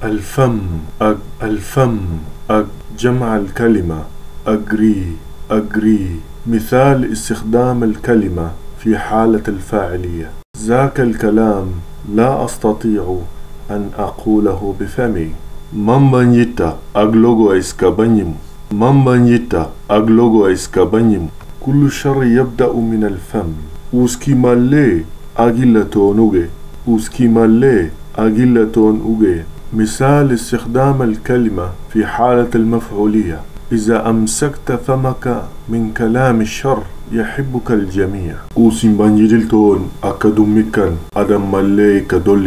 الفم الفم جمع الكلمة أجري. مثال استخدام الكلمة في حالة الفاعلية: ذاك الكلام لا أستطيع أن أقوله بفمي. من بنيتا أغلوغو إسكابنيم. كل شر يبدأ من الفم. أوسكي مالي أوغي. مثال استخدام الكلمة في حالة المفعولية: إذا أمسكت فمك من كلام الشر يحبك الجميع. أوسين بانجيدلتون أكادوميكان أدم مالي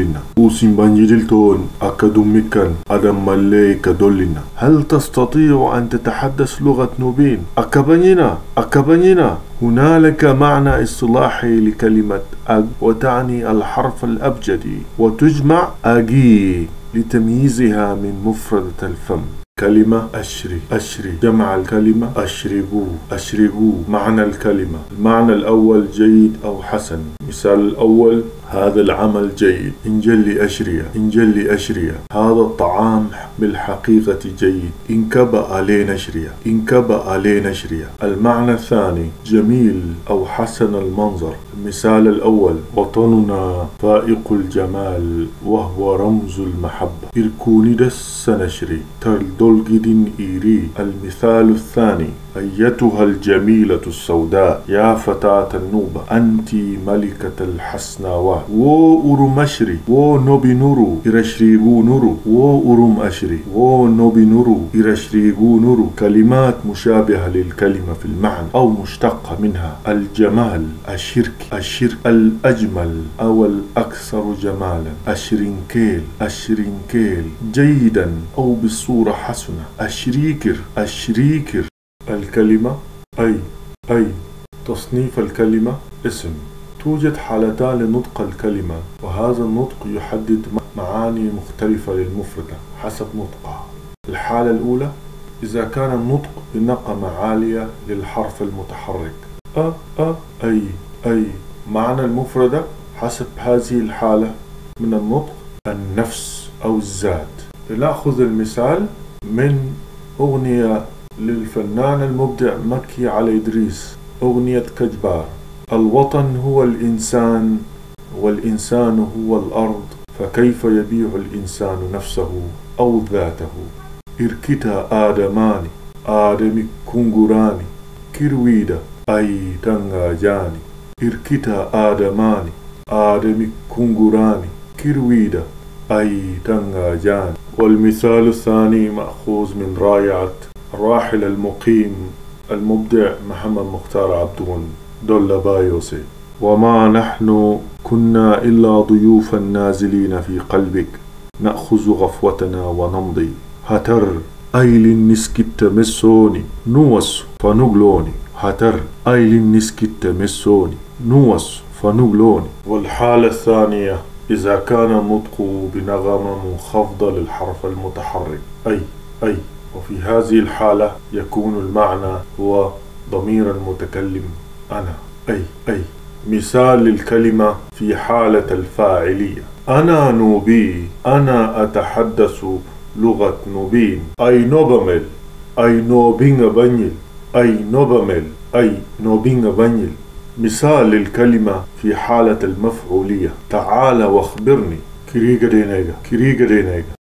كدولنا. هل تستطيع أن تتحدث لغة نوبين؟ أكابنينا. هنالك معنى اصطلاحي لكلمة أج، وتعني الحرف الأبجدي، وتجمع أجي لتمييزها من مفردة الفم. كلمة أشري. جمع الكلمة أشربو. معنى الكلمة: المعنى الأول جيد أو حسن. مثال الأول: هذا العمل جيد. انجلي أشريا. هذا الطعام بالحقيقة جيد. انكبأ علينا شريا. المعنى الثاني: جميل أو حسن المنظر. المثال الأول: وطننا فائق الجمال وهو رمز المحبة. إركونيدس سنشري تردولجدين إيري. المثال الثاني: أيتها الجميلة السوداء، يا فتاة النوبة، أنت ملكة الحسناوات. و أرمشري و نوبي نورو إرشريغو نورو. و أرم أشري و نوبي نورو إرشريغو نورو. كلمات مشابهة للكلمة في المعنى أو مشتقة منها: الجمال، الشرك، الأجمل أو الأكثر جمالا. أشرينكيل جيدا أو بصورة حسنة. الشريكر. الكلمة أي. تصنيف الكلمة: اسم. توجد حالتان لنطق الكلمة، وهذا النطق يحدد معاني مختلفة للمفردة حسب نطقها. الحالة الأولى: إذا كان النطق بنغمة عالية للحرف المتحرك. أي. معنى المفردة حسب هذه الحالة من النطق: النفس أو الذات. لنأخذ المثال من أغنية للفنان المبدع مكي علي إدريس، أغنية كجبار: الوطن هو الإنسان والإنسان هو الأرض، فكيف يبيع الإنسان نفسه أو ذاته. إركتا آدمي كونغوراني كيرويدا أي تنغاجاني. إركتا آدمي كونغوراني كيرويدا أي تنغاجاني. والمثال الثاني مأخوذ من رايعة الراحل المقيم المبدع محمد مختار عبدون دولا بايوسي: وما نحن كنا إلا ضيوفا نازلين في قلبك، نأخذ غفوتنا ونمضي. هتر أيلين نسكت مسوني نوس فنغلوني. نوس فنغلوني. والحالة الثانية: إذا كان النطق بنغمة منخفضة للحرف المتحرك. أي. وفي هذه الحالة يكون المعنى هو ضمير المتكلم أنا. أي. مثال للكلمة في حالة الفاعلية: أنا نوبي، أنا أتحدث لغة نوبين. أي نوبينغ بانيل. مثال للكلمة في حالة المفعولية: تعال واخبرني. كريغا دينيغا.